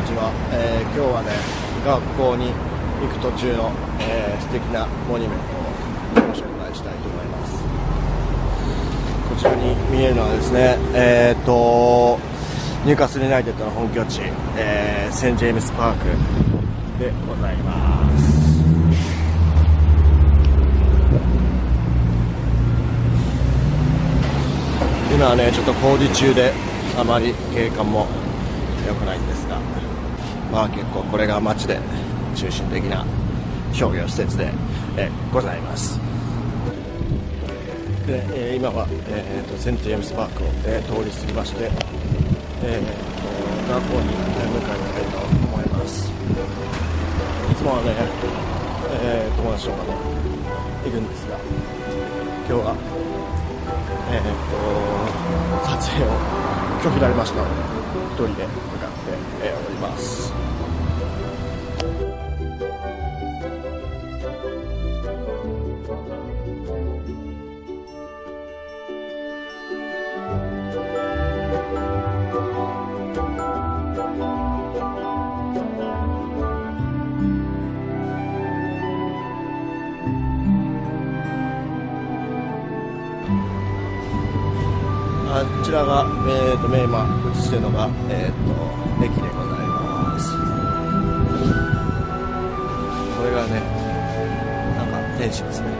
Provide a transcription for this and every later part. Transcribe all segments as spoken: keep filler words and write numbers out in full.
ちは、えー、今日はね学校に行く途中の、えー、素敵なモニュメントをご紹介したいと思います。こちらに見えるのはですね、えー、とニューカッスルユナイテッドの本拠地、えー、セントジェームズパークでございます。今はねちょっと工事中であまり景観も良くないんですが、まあ結構これが街で中心的な商業施設でえございます。で、えー、今は、えー、とセントジェームズパークを、えー、通り過ぎまして、えー、と学校に向かいたいと思います。いつもはね、えー、友達とかも行くんですが、今日は、えー、と撮影を拒否られましたので一人で向かって、えー、おります。あちらが、えー、とメイマ映しているのが、えー、と駅でございます。これがねなんか天使ですね。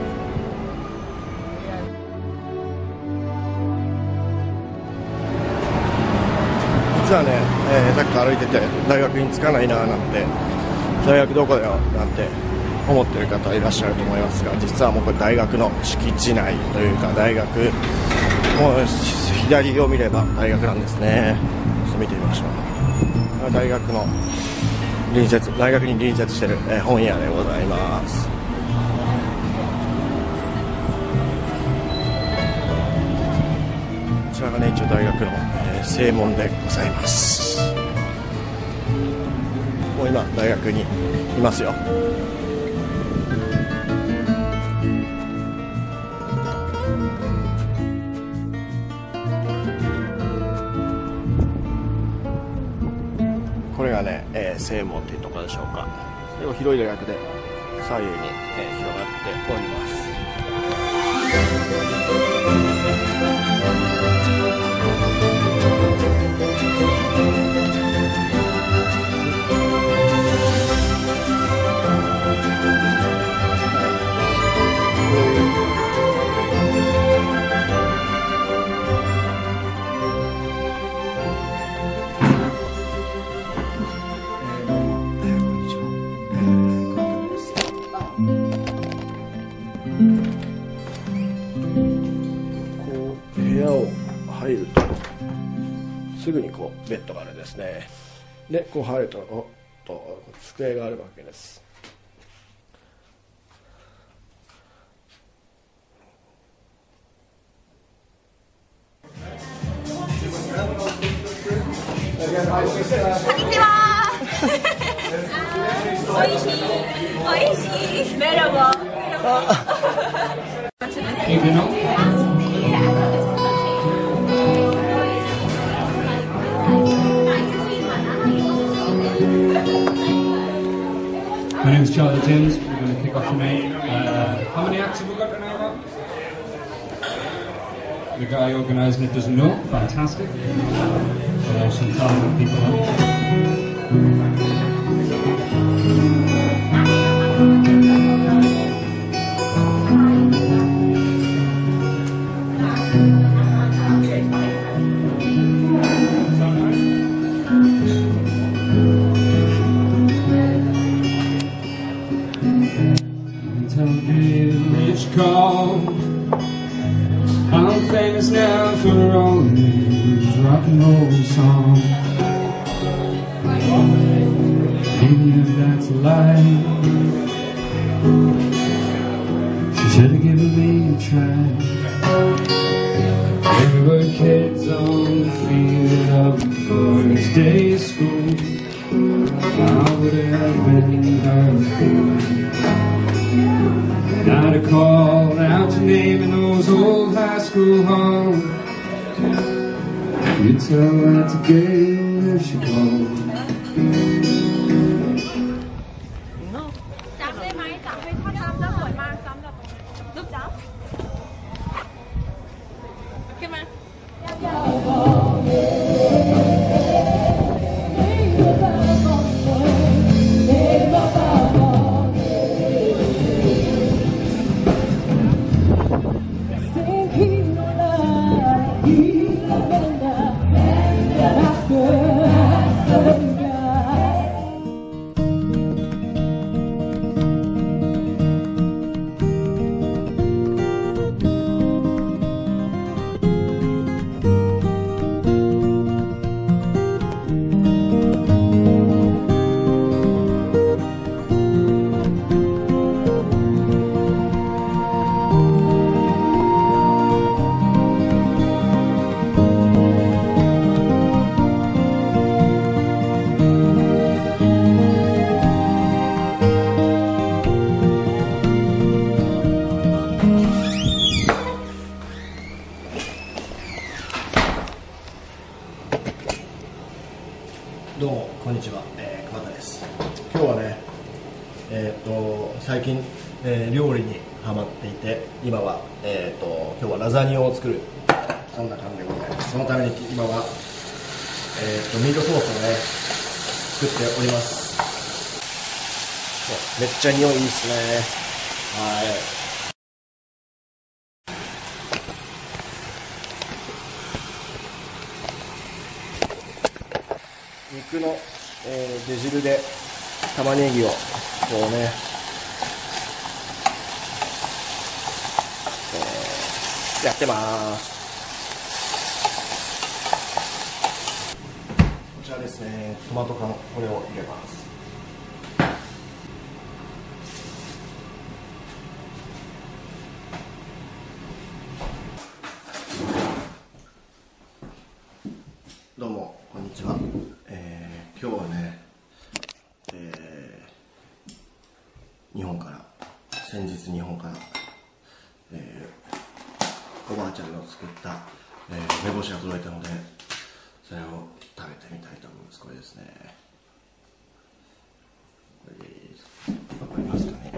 実はね、えー、さっきから歩いてて大学に着かないなーなんて、大学どこだよなんて思ってる方いらっしゃると思いますが、実はもうこれ大学の敷地内というか、大学もう左を見れば大学なんですね。ちょっと見てみましょう。大学の隣接大学に隣接している、えー、本屋でございます。こちらがね一応大学の、えー、正門でございます。もう今大学にいますよ。これがね、えー、正門というところでしょうか。結構広い大学で左右に、えー、広がっております。部屋を入るとすぐにこうベッドがあるんですね。でこう入るとおっと机があるわけです。 こんにちは。おいしいおいしい。メロボ My name is Charlie James. We're going to kick off tonight. Uh, how many acts have we got tonight? The guy organising it doesn't know. Fantastic. There are some talented people on. I'm famous now for all these rock and roll songs. Even if that's a lie, she should have given me a try. There were kids on the field of the first day of school. I would have been her fool. I'd have called out your name in those old high school halls. You tell that to Gail if she calls. จับได้ไหมจับให้ถ้าจับจะสวยมากจับแบบรูปจับขึ้นมาどうもこんにちは、えー、桑田です。今日はね、えー、っと最近、えー、料理にハマっていて、今は、えー、っと今日はラザニアを作る、そんな感じでございます。そのために今は、えー、っとミートソースをね作っております。めっちゃ匂いいいですね。はい。肉の、えー、出汁で玉ねぎをこうね、えー、やってます。こちらですね、トマト缶、これを入れます。どうもこんにちは。えー、今日はね、えー、日本から先日日本から、えー、おばあちゃんの作った、えー、梅干しが届いたので、それを食べてみたいと思います。これですね、これです。わかりますかね。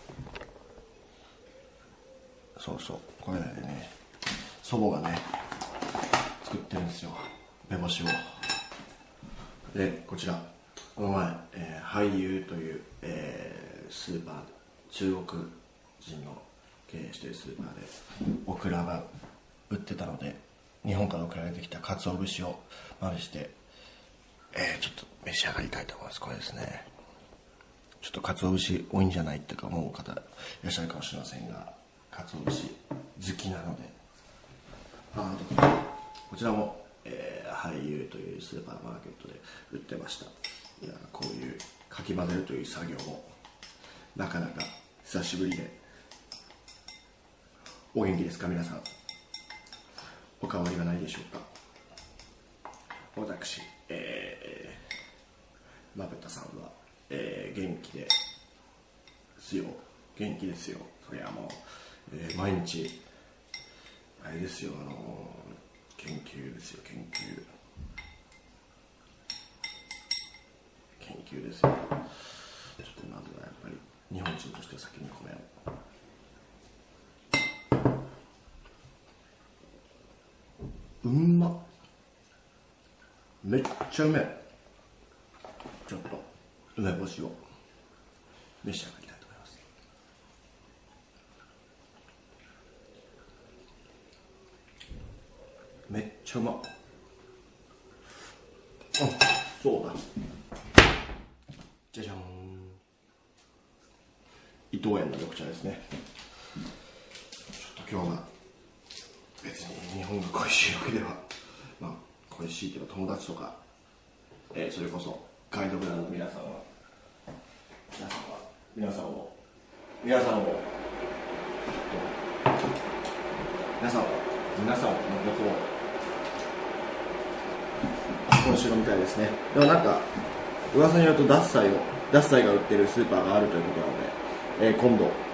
そうそう、これでね、祖母がね作ってるんですよ、梅干しを。で、こちらこの前、えー、俳優という、えー、スーパー、中国人の経営しているスーパーでオクラが売ってたので、日本から送られてきた鰹節をまぶして、えー、ちょっと召し上がりたいと思います。これですね、ちょっと鰹節多いんじゃないってか思う方いらっしゃるかもしれませんが、鰹節好きなので、あこちらも、えー、俳優というスーパーマーケットで売ってました。いや、こういうかき混ぜるという作業もなかなか久しぶりで。お元気ですか皆さん。お変わりはないでしょうか。私、えー、まぶたさんは、えー、元気ですよ。元気ですよ。それはもう、えー、毎日あれですよ、あのー、研究ですよ、研究研究ですよ。ちょっとまずはやっぱり日本人として先に米を。うんまっ、めっちゃうめえ。ちょっと梅干しを召し上がりたいと思います。めっちゃうまっ。あ、そうだ、じゃじゃん、伊藤園の緑茶ですね。ちょっと今日は別に日本が恋しいわけでは、まあ恋しいけど友達とか、えー、それこそガイドブランドの皆さんは皆さんは皆さんを皆さんを皆さんは皆さんのことを今週のみたいですね。でもなんか噂によるとダッサイをダッサイが売ってるスーパーがあるということなので、えー、今度